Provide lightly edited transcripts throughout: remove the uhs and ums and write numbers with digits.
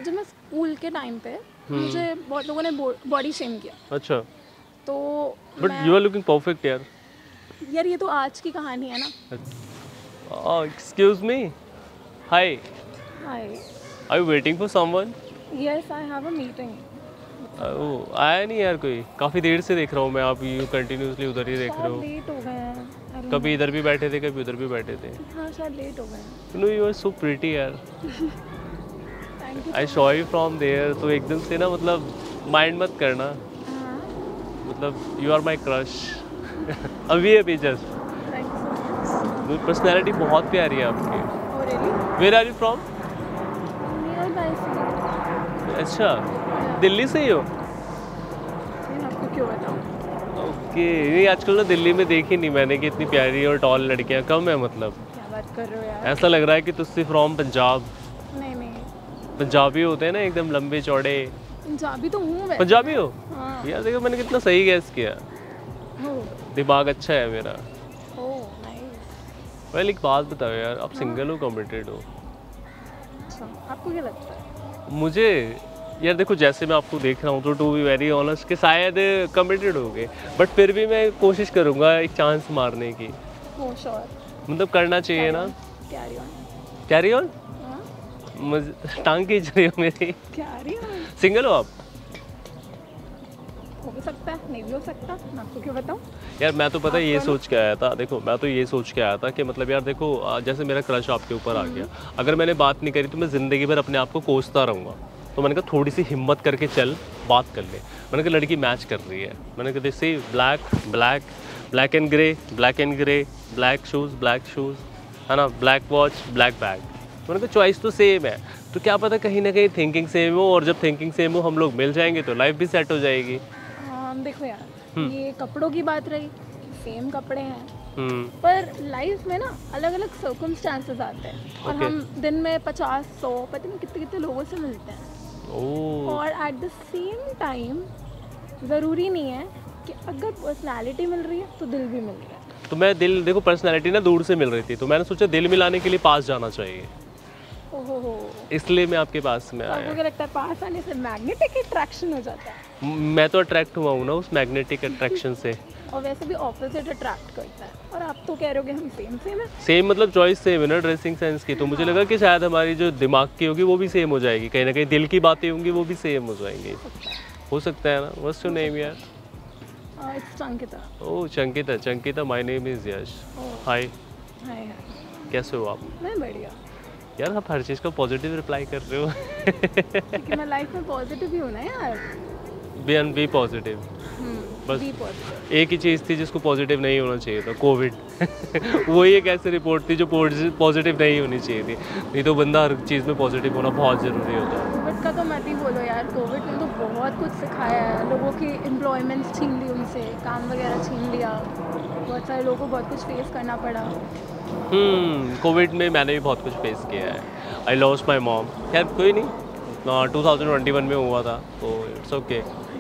जब मैं स्कूल के टाइम पे मुझे बहुत लोगों ने बॉडी शेम किया। अच्छा, तो but you are looking perfect यार। यार ये तो आज की कहानी है ना। Excuse me, hi, hi, are you waiting for someone? Yes I have a meeting. आया नहीं यार कोई, काफ़ी देर से देख रहा हूँ मैं, आप यू कंटिन्यूसली उधर ही देख रहे हो। लेट हो गए हैं। I don't कभी know। इधर भी बैठे थे, कभी उधर भी बैठे थे। हाँ शायद लेट हो गए हैं। No you are so pretty यार। Thank you. I saw you from there, तो एकदम से ना मतलब माइंड मत करना, मतलब यू आर माई क्रश। अभी just thank you so much. Personality बहुत प्यारी है आपकी। Oh really? Where are you from? Near by सी। अच्छा, दिल्ली से ही हो? मैं आपको क्यों बताऊँ? ओके, नहीं आजकल ना दिल्ली में देखी नहीं मैंने कि इतनी प्यारी और टॉल लड़कियां कम है, मतलब क्या बात कर रहे हो यार? ऐसा लग रहा है कि तुझसे फ्रॉम पंजाब। नहीं नहीं, पंजाबी होते हैं ना एकदम लंबे चौड़े। पंजाबी तो हूँ वैसे। पंजाबी हो? हाँ। यार देखो मैंने कितना सही गैस किया, दिमाग अच्छा है मेरा। Oh nice. वेल एक बात बताओ यार, आप सिंगल हो कमिटेड हो? अच्छा, आपको क्या लगता है? मुझे यार देखो, जैसे मैं आपको देख रहा हूँ तो टू बी वेरी ऑनेस्ट कि शायद कमिटेड हो गए, बट फिर भी मैं कोशिश करूँगा एक चांस मारने की। Oh sure. मतलब करना चाहिए ना। Carry on. Carry on? हाँ मुझे टांग खींच रही हो मेरी। Carry on. सिंगल हो आप? हो भी सकता है, नहीं भी हो सकता, मैं आपको क्यों बताऊँ? यार मैं तो पता है ये सोच के आया था, देखो मैं तो ये सोच के आया था कि मतलब यार देखो जैसे मेरा क्रश आपके ऊपर आ गया, अगर मैंने बात नहीं करी तो मैं ज़िंदगी भर अपने आप को कोसता रहूँगा। तो मैंने कहा थोड़ी सी हिम्मत करके चल, बात कर ले। मैंने कहा लड़की मैच कर रही है, मैंने कहा see black black black and grey, black and grey, black shoes है ना, ब्लैक वॉच, ब्लैक बैग। मैंने कहा चॉइस तो सेम है, तो क्या पता कहीं ना कहीं थिंकिंग सेम हो, और जब थिंकिंग सेम हो हम लोग मिल जाएंगे तो लाइफ भी सेट हो जाएगी। देखो यार, ये कपड़ों की बात रही, सेम कपड़े हैं, पर लाइफ में ना अलग अलग सर्कमस्टांसेस आते हैं, और हम दिन में 50-100 पता नहीं कितने कितने लोगों से मिलते हैं। और एट द सेम टाइम ज़रूरी नहीं है कि अगर पर्सनालिटी मिल रही है तो दिल भी मिल रहा है। तो मैं दिल, देखो पर्सनालिटी ना दूर से मिल रही थी, तो मैंने सोचा दिल मिलाने के लिए पास जाना चाहिए, ओहो, इसलिए मैं आपके पास में तो आया। आपको क्या लगता है पास आने से मैग्नेटिक अट्रैक्शन हो जाता है? मैं तो अट्रैक्ट हुआ हूँ ना उस मैग्नेटिक अट्रैक्शन से। और वैसे भी ऑपोजिट अट्रैक्ट करता है, और आप तो कह रहे हो कि हम सेम है। सेम मतलब चॉइस सेम है ना ड्रेसिंग सेंस की, तो मुझे लगा कि शायद हमारी जो दिमाग की होगी वो भी सेम हो जाएगी, कहीं ना कहीं दिल की बातें होंगी वो भी सेम हो जाएंगी। हो सकता है ना। व्हाट्स योर नेम यार? It's Chankita. Oh Chankita, Chankita my name is Yash. Hi. Hi. कैसे हो आप? मैं बढ़िया। यार आप हर चीज़ का पॉजिटिव रिप्लाई कर रहे हो। क्योंकि मैं लाइफ में पॉजिटिव ही हूँ ना यार। Be positive. बस बी पॉजिटिव। एक ही चीज़ थी जिसको पॉजिटिव नहीं होना चाहिए था, कोविड। वही एक ऐसी रिपोर्ट थी जो पॉजिटिव नहीं होनी चाहिए थी, नहीं तो बंदा हर चीज़ में पॉजिटिव होना बहुत ज़रूरी होता है। कोविड का तो मत ही बोलो यार, कोविड ने तो बहुत कुछ सिखाया है, लोगों की एम्प्लॉयमेंट्स छीन ली उनसे, काम वगैरह छीन लिया, बहुत सारे लोगों को बहुत कुछ फेस करना पड़ा। कोविड में मैंने भी बहुत कुछ फेस किया है। I lost my mom. खैर कोई नहीं, 2021 में हुआ था, तो it's okay.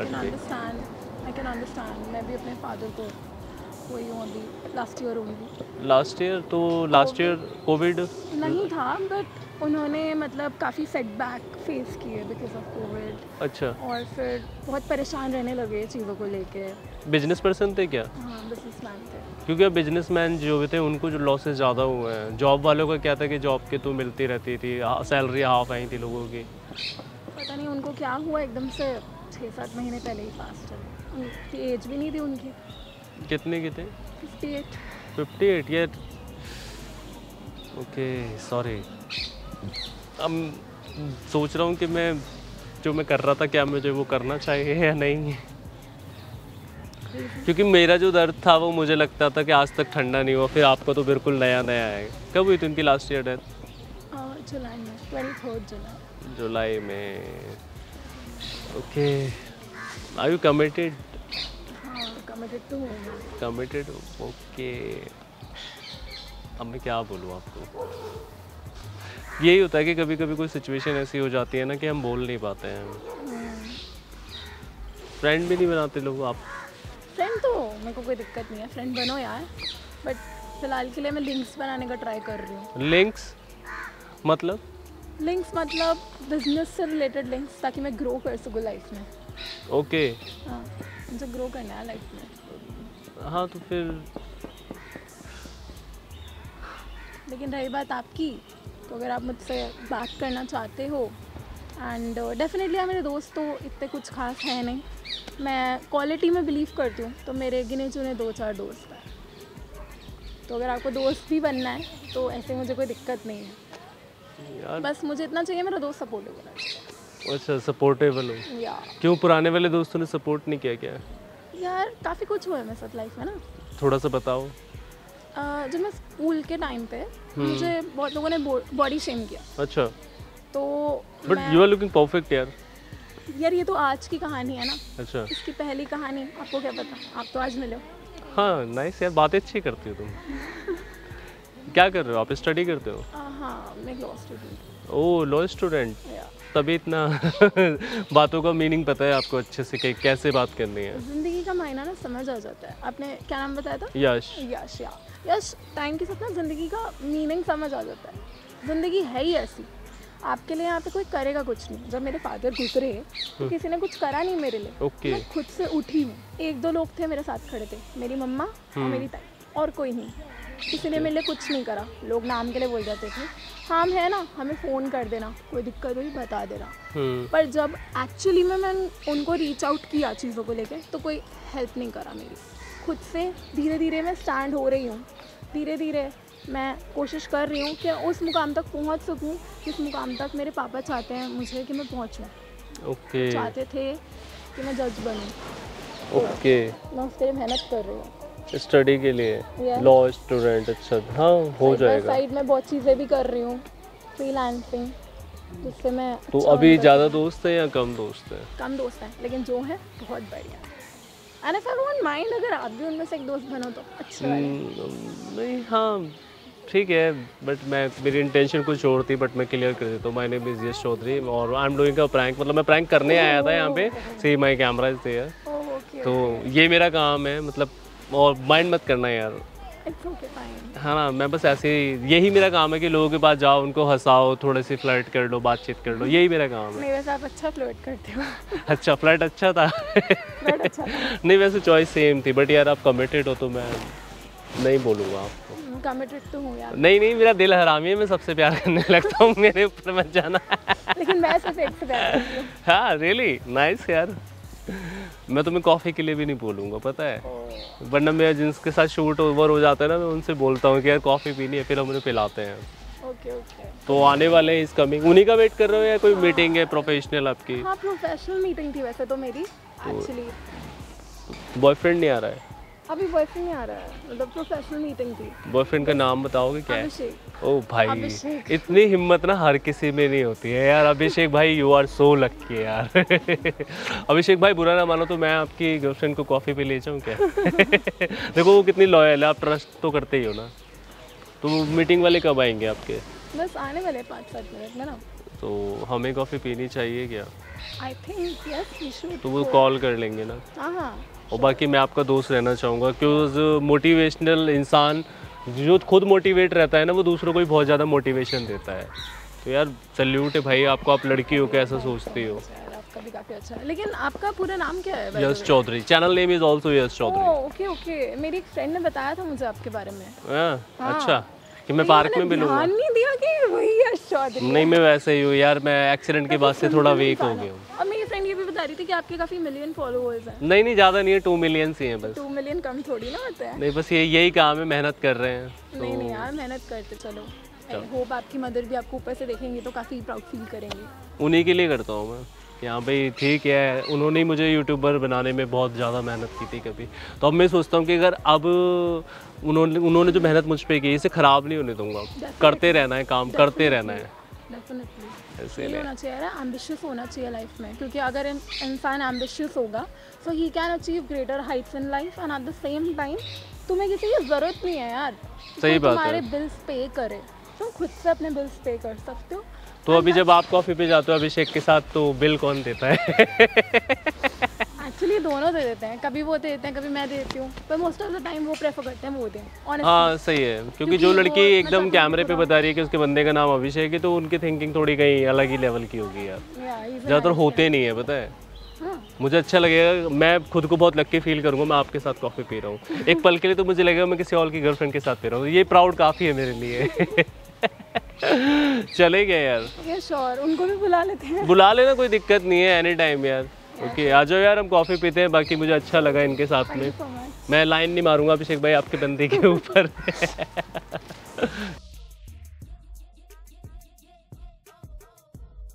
I can understand. मैं भी अपने फादर को वही हूँ, अभी लास्ट ईयर होंगी। लास्ट ईयर कोविड नहीं था, बट उन्होंने मतलब काफ़ी सेटबैक फेस किए बिकॉज ऑफ कोविड। अच्छा। और फिर बहुत परेशान रहने लगे चीज़ों को लेके। बिजनेस पर्सन थे क्या? हाँ बिजनेसमैन थे। क्योंकि अब बिजनेसमैन जो भी थे उनको जो लॉसेस ज़्यादा हुए हैं। जॉब वालों का क्या था कि जॉब की तो मिलती रहती थी, सैलरी हाफ आई थी लोगों की। पता नहीं उनको क्या हुआ, एकदम से 6-7 महीने पहले ही पास चले। उनकी एज भी नहीं थी उनकी। कितने की थे? 58 यार। Okay sorry. अब सोच रहा हूँ कि मैं जो मैं कर रहा था क्या मुझे वो करना चाहिए या नहीं, क्योंकि मेरा जो दर्द था वो मुझे लगता था कि आज तक ठंडा नहीं हुआ, फिर आपका तो बिल्कुल नया नया है। कब हुई थी उनकी लास्ट ईयर डेथ? जुलाई में, 23 जुलाई में। Okay, are you committed? हाँ कमिटेड तो हूँ। Committed, okay. अब मैं क्या बोलूँ आपको, यही होता है कि कभी कभी कोई सिचुएशन ऐसी हो जाती है ना कि हम बोल नहीं पाते हैं। फ्रेंड भी नहीं बनाते लोग आप? फ्रेंड तो मेरे को कोई दिक्कत नहीं है, फ्रेंड बनो यार, बट फिलहाल के लिए मैं लिंक्स बनाने का ट्राई कर रही हूँ। लिंक्स मतलब? लिंक्स मतलब बिजनेस से रिलेटेड लिंक्स, ताकि मैं ग्रो कर सकूँ लाइफ में। ओके। हाँ, मुझे ग्रो करना है लाइफ में। हाँ तो फिर लेकिन रही बात आपकी, तो अगर आप मुझसे बात करना चाहते हो, एंड डेफिनेटली मेरे दोस्त तो इतने कुछ खास है नहीं, मैं क्वालिटी में बिलीव करती हूँ, तो मेरे गिने चुने 2-4 दोस्त हैं। तो अगर आपको दोस्त भी बनना है तो ऐसे मुझे कोई दिक्कत नहीं है यार। बस मुझे इतना चाहिए मेरा दोस्त सपोर्टिव है। अच्छा, सपोर्टेबल हो। या क्यों पुराने वाले दोस्तों ने सपोर्ट नहीं किया क्या? यार काफ़ी कुछ हुआ है मेरे साथ लाइफ में ना। थोड़ा सा बताओ। जब मैं स्कूल के टाइम पे मुझे बहुत लोगों ने बॉडी शेम किया। अच्छा। तो but you are looking perfect यार। यार ये तो आज की कहानी है ना। अच्छा। इसकी पहली कहानी आपको क्या पता, आप तो आज मिले हो। हाँ नाइस यार, बातें अच्छी करती हो तुम। क्या कर रहे हो आप? स्टडी करते हो? हाँ, मैं law student. Oh, law student. तभी इतना बातों का मीनिंग पता है आपको अच्छे से कि कैसे बात करनी है। जिंदगी का मायना ना समझ आ जाता है। आपने क्या नाम बताया था? यश। यश। यश टाइम के साथ ना जिंदगी का मीनिंग समझ आ जाता है। जिंदगी है ही ऐसी, आपके लिए यहाँ पे कोई करेगा कुछ नहीं। जब मेरे फादर गुजरे तो किसी ने कुछ करा नहीं मेरे लिए। ओके। मैं खुद से उठी हूँ। 1-2 लोग थे मेरे साथ खड़े थे, मेरी मम्मा और मेरी ताई, और कोई नहीं। किसी ने मेरे लिए कुछ नहीं करा। लोग नाम के लिए बोल जाते थे, हाँ हम है ना, हमें फ़ोन कर देना, कोई दिक्कत हुई बता देना। पर जब एक्चुअली में मैं उनको रीच आउट किया चीज़ों को लेके, तो कोई हेल्प नहीं करा मेरी। खुद से धीरे धीरे मैं स्टैंड हो रही हूँ। धीरे धीरे मैं कोशिश कर रही हूँ कि उस मुकाम तक पहुँच सकूँ जिस मुकाम तक मेरे पापा चाहते हैं मुझे कि मैं पहुँचूँ। ओके। चाहते थे कि मैं जज बनूँ। ओके। मैं उसके लिए मेहनत कर रही हूँ स्टडी के लिए। Law student. अच्छा, हाँ हो जाएगा। साइड में बहुत चीज़ें भी कर रही हूँ, फ्रीलांसिंग, जिससे मैं तो अच्छा अभी earn ज़्यादा दोस्त हैं या कम दोस्त हैं? कम दोस्त हैं, लेकिन जो है बहुत बढ़िया। And if I don't mind, अगर आप भी उनमें से एक दोस्त बनो तो अच्छे वाले। नहीं, हाँ ठीक है, बट मेरी इंटेंशन कुछ और थी, बट मैं क्लियर कर देता हूँ। My name is Yash Chaudhary और I am doing a prank. मतलब मैं प्रैंक करने आया था यहाँ पे। See my camera is there. तो ये मेरा काम है, मतलब, और माइंड मत करना यार। It's okay, fine. हाँ ना, मैं बस ऐसे ही, यही मेरा काम है कि लोगों के पास जाओ, उनको हंसाओ, थोड़े से फ्लर्ट कर लो, बातचीत कर लो, यही मेरा काम है। नहीं वैसे आप अच्छा फ्लर्ट करते हो। अच्छा, फ्लर्ट अच्छा था। फ्लर्ट अच्छा था। नहीं वैसे चॉइस सेम थी, बट यार आप कमिटेड हो तो मैं नहीं बोलूँगा आपको। कमिटेड तो हूँ यार। नहीं, मेरा दिल हरामी है, मैं सबसे प्यार करने लगता हूँ, मेरे ऊपर मत जाना। लेकिन मैं सिर्फ एक से प्यार करती हूँ। हाँ रियली नाइस यार। मैं तुम्हें कॉफ़ी के लिए भी नहीं बोलूँगा, पता है, वरना मैं जिनके साथ शूट ओवर हो जाता है ना, मैं उनसे बोलता हूँ कि यार कॉफ़ी पीनी है, फिर हम उन्हें पिलाते हैं। Okay okay. तो आने वाले इस कमिंग, उन्हीं का वेट कर रहे हो या कोई मीटिंग है प्रोफेशनल आपकी? हाँ, प्रोफेशनल मीटिंग थी वैसे तो मेरी एक्चुअली। बॉयफ्रेंड नहीं आ रहा है अभी? बॉयफ्रेंड नहीं आ रहा है, मतलब प्रोफेशनल मीटिंग थी। बॉयफ्रेंड का नाम बताओगे क्या है? अभिषेक। ओ भाई, अभिषेक। इतनी हिम्मत ना हर किसी में नहीं होती है यार। अभिषेक भाई, यू आर सो लकी यार। अभिषेक भाई, बुरा ना मानो तो मैं आपकी गर्लफ्रेंड को कॉफ़ी पे ले जाऊँ क्या? देखो वो कितनी लॉयल है, आप ट्रस्ट तो करते ही हो ना। तो मीटिंग वाले कब आएंगे आपके? बस आने वाले 5-7 मिनट में ना। तो हमें कॉफ़ी पीनी चाहिए क्या? I think yes we should. तो वो कॉल कर लेंगे ना। हाँ। और बाकी मैं आपका दोस्त रहना चाहूँगा, क्योंकि मोटिवेशनल इंसान जो खुद मोटिवेट रहता है ना, वो दूसरों को भी बहुत ज़्यादा मोटिवेशन देता है। तो यार सल्यूट है भाई आपको, आप लड़की हो कैसा सोचती हो। आपका भी काफ़ी अच्छा है। लेकिन आपका पूरा नाम क्या है? Yash Chaudhary. Channel name is also Yash Chaudhary. Okay okay. मेरी एक फ्रेंड ने बताया था मुझे आपके बारे में। हाँ। अच्छा, कि मैं पार्क में मिलूंगा? ध्यान नहीं दिया कि वही यश चौधरी। नहीं, मैं वैसे ही हूँ यार, मैं एक्सीडेंट के बाद से थोड़ा वीक हो गया हूँ। अब मेरी फ्रेंड ये भी बता रही थी कि आपके काफ़ी मिलियन फॉलोअर्स हैं। नहीं ज़्यादा नहीं है, 2 मिलियन ही हैं बस। 2 मिलियन कम थोड़ी ना होता है। नहीं, बस यही काम है, मेहनत कर रहे हैं। नहीं यार, मेहनत करते चलो। आई होप आपकी मदर भी आपको ऊपर से देखेंगी तो काफ़ी प्राउड फील करेंगी। उन्हीं के लिए करता हूँ मैं। यहाँ पे ठीक है, उन्होंने मुझे यूट्यूबर बनाने में बहुत ज़्यादा मेहनत की थी कभी। तो अब मैं सोचता हूँ कि अगर अब उन्होंने जो मेहनत मुझ पे की, इसे ख़राब नहीं होने दूंगा। करते रहना है, काम करते रहना है। डेफिनेटली ये होना चाहिए यार, एम्बिशियस होना चाहिए लाइफ में, क्योंकि अगर इंसान एम्बिशियस होगा so he can achieve greater heights in life. And at the same time तुम्हें किसी की ज़रूरत नहीं है यार, सही बात है, तुम्हारे बिल्स पे करे। तुम खुद से अपने बिल्स पे कर सकते हो। तो अभी जब आप कॉफ़ी पे जाते हो अभिषेक के साथ, तो बिल कौन देता है? एक्चुअली दोनों दे देते हैं, कभी वो दे देते हैं, कभी मैं दे देती हूँ, पर मोस्ट ऑफ द टाइम वो प्रेफर करते हैं वो दें। हाँ सही है, क्योंकि जो लड़की एकदम कैमरे पे बता रही है कि उसके बंदे का नाम अभिषेक है, तो उनकी थिंकिंग थोड़ी कहीं अलग ही लेवल की होगी यार, ज़्यादातर होते नहीं है पता है। मुझे अच्छा लगेगा, मैं खुद को बहुत लक्की फील करूंगा मैं आपके साथ कॉफ़ी पी रहा हूँ एक पल के लिए, तो मुझे लगेगा मैं किसी और की गर्लफ्रेंड के साथ पी रहा हूँ, ये प्राउड काफ़ी है मेरे लिए। चले गए यार, ये श्योर, उनको भी बुला लेते हैं। बुला लेना, कोई दिक्कत नहीं है, एनी टाइम यार। ओके आ जाओ यार, हम कॉफ़ी पीते हैं। बाकी मुझे अच्छा लगा इनके साथ में, मैं लाइन नहीं मारूंगा अभिषेक भाई आपके बंदे के ऊपर।